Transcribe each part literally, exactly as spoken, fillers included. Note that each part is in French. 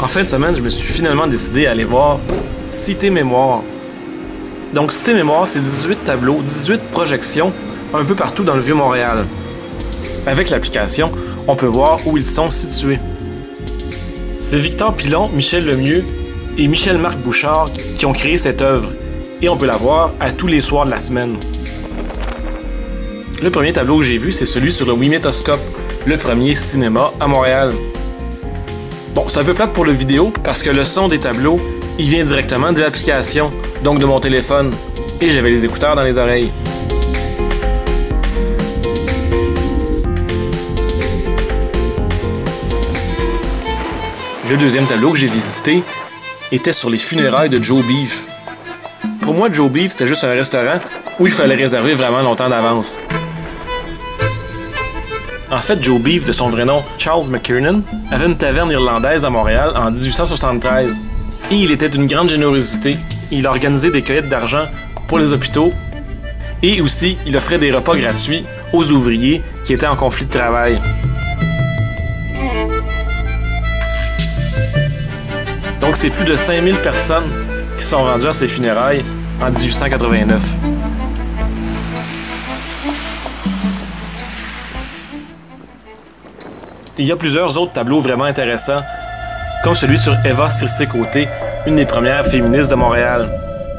En fin de semaine, je me suis finalement décidé à aller voir Cité Mémoire. Donc Cité Mémoire, c'est dix-huit tableaux, dix-huit projections un peu partout dans le Vieux-Montréal. Avec l'application, on peut voir où ils sont situés. C'est Victor Pilon, Michel Lemieux et Michel-Marc Bouchard qui ont créé cette œuvre, et on peut la voir à tous les soirs de la semaine. Le premier tableau que j'ai vu, c'est celui sur le Ouimetoscope, le premier cinéma à Montréal. Bon, c'est un peu plate pour le vidéo, parce que le son des tableaux, il vient directement de l'application, donc de mon téléphone, et j'avais les écouteurs dans les oreilles. Le deuxième tableau que j'ai visité était sur les funérailles de Joe Beef. Pour moi, Joe Beef, c'était juste un restaurant où il fallait réserver vraiment longtemps d'avance. En fait, Joe Beef, de son vrai nom Charles McKiernan, avait une taverne irlandaise à Montréal en dix-huit cent soixante-treize. Et il était d'une grande générosité. Il organisait des cueillettes d'argent pour les hôpitaux. Et aussi, il offrait des repas gratuits aux ouvriers qui étaient en conflit de travail. Donc c'est plus de cinq mille personnes qui sont rendues à ses funérailles en dix-huit cent quatre-vingt-neuf. Il y a plusieurs autres tableaux vraiment intéressants, comme celui sur Eva Circé-Côté, une des premières féministes de Montréal.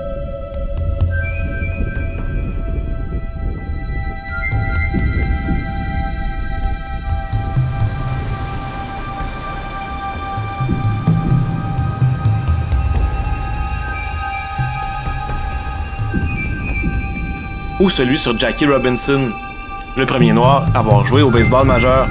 Ou celui sur Jackie Robinson, le premier noir à avoir joué au baseball majeur.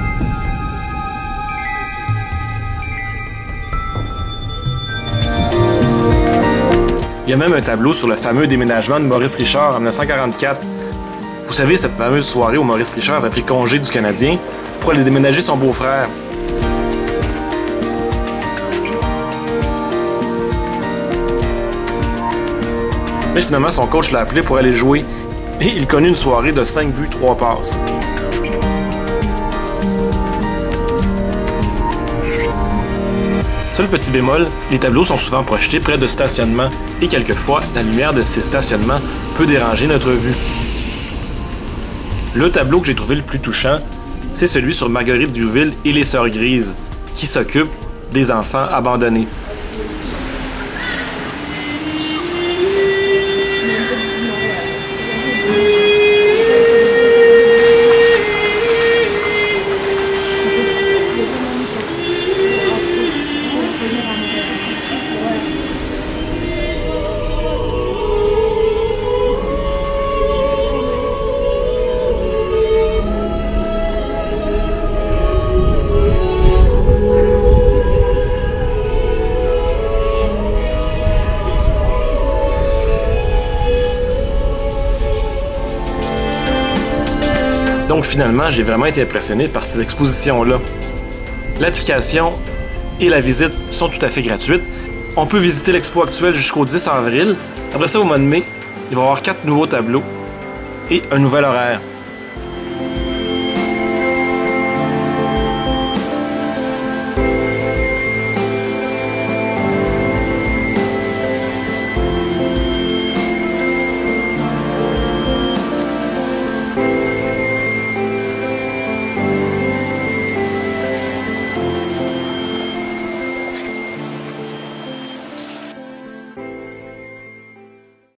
Il y a même un tableau sur le fameux déménagement de Maurice Richard en mille neuf cent quarante-quatre. Vous savez, cette fameuse soirée où Maurice Richard avait pris congé du Canadien pour aller déménager son beau-frère. Mais finalement, son coach l'a appelé pour aller jouer. Et il connut une soirée de cinq buts, trois passes. Seul petit bémol, les tableaux sont souvent projetés près de stationnements et quelquefois, la lumière de ces stationnements peut déranger notre vue. Le tableau que j'ai trouvé le plus touchant, c'est celui sur Marguerite Diouville et les Sœurs Grises, qui s'occupent des enfants abandonnés. Donc finalement, j'ai vraiment été impressionné par ces expositions-là. L'application et la visite sont tout à fait gratuites. On peut visiter l'expo actuelle jusqu'au dix avril. Après ça, au mois de mai, il va y avoir quatre nouveaux tableaux et un nouvel horaire.